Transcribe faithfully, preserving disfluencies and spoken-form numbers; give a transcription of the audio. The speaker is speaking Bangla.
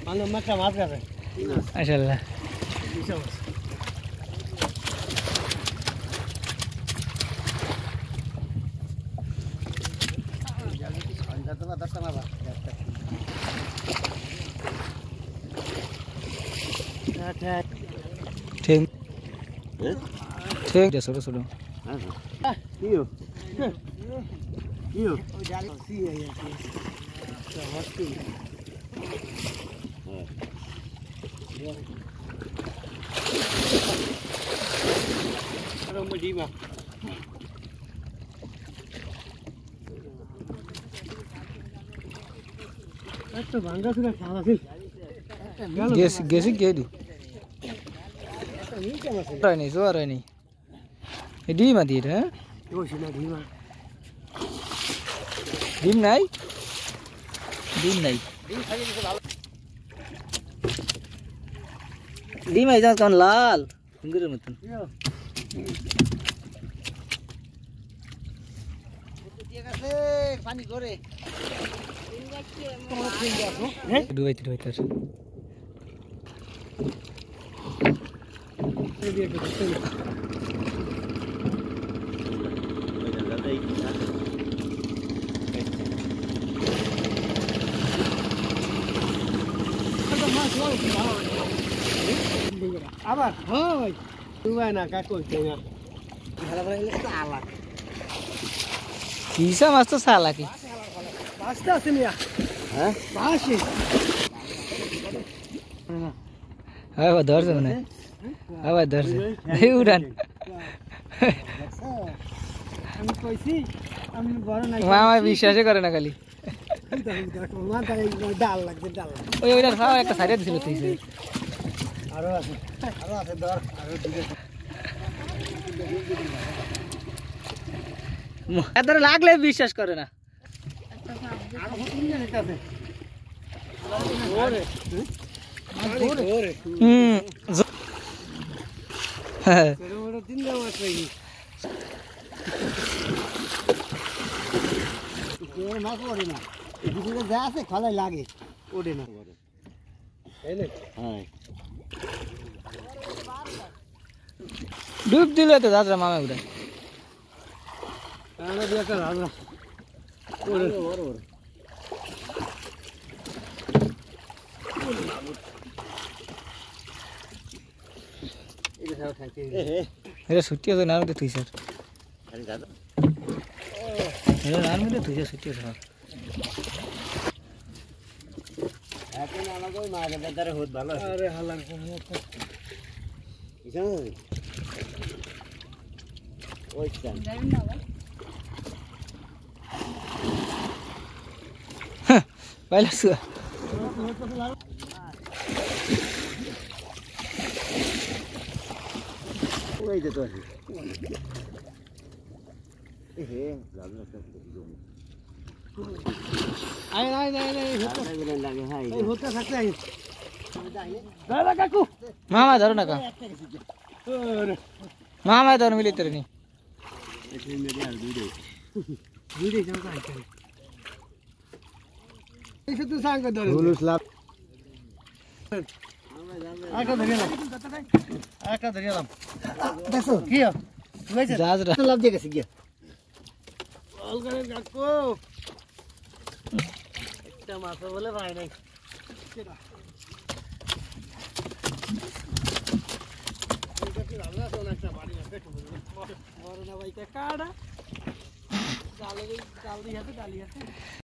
মাশাআল্লাহ ঠিক ঠিক ছোট ছোট গেছি গিয়ে দি नहीं जो रहा नहीं डी मा दी है ডিম নাই ডিম নাই ডিম আই যাস কেমন লাল হুঙ্গুরের মতন পানি করে ডুবাইতে ডুবাইতে আসে আবার হয় তুই না কা কইতে না ভালো ভালো সালা কিসা মাছ তো সালা কি পাঁচটা আছে মিয়া হ্যাঁ পাঁচে হ্যাঁ ও ধরছে না আবার ধরছে এই উড়ান আমি কইছি আমি বড় না মামা বিশ্বাসই করে না খালি ডাল লাগবে ডাল ওই ওইটার খাওয়া একটা সাইডে দিছিল তুই আরো আছে আরো আছে ধর আরো দিকে এদারে লাগলে বিশ্বাস করে না আরো তিন জন আছে ওরে ওরে হুম হ্যাঁ ওরে তিন জন আছে কেউ না করে না এদিকে যা আছে খালাই লাগে ওঠে না হ্যাঁ ডুব দিলে তো দাদা মামা উড়ে আরে দিয়া কর আল্লাহ ওরে ওরে ওরে এটা সব খাইতে এরা ছুটি আছে না মধ্যে তুই স্যার আরে দাদা এরা নার মধ্যে তুই ছুটি আছে এখন আলাদা ওই মাছ দাদারে বহুত ভালো আছে আরে হালার ইসান ওই স্যার যাবেন না ভাই হ্যাঁ বাইলা সুয়া ওই যে তো আছে এ হে লাগলো তো আয় আয় আয় আয় হতে লাগে হ্যাঁ এই হতে থাকতে আই দাদা কাকু মামা ধরো না কা মামা ধর মিলে তোর নি এতে মেরে আর দুই দে দুই দে যাও কাই কাই এসে তো সাঙ্গ ধরে হুলুস লাভ আকা ধরিলাম আকা ধরিলাম দেখো কি হইছে জাজরা লাভ দিয়ে গেছে গিয়া কল করে কাকু একটা মাছ বলে ভাই নাই বড় না ভাই কাটা জালে জাল দিয়ে হাতে ডালি হাতে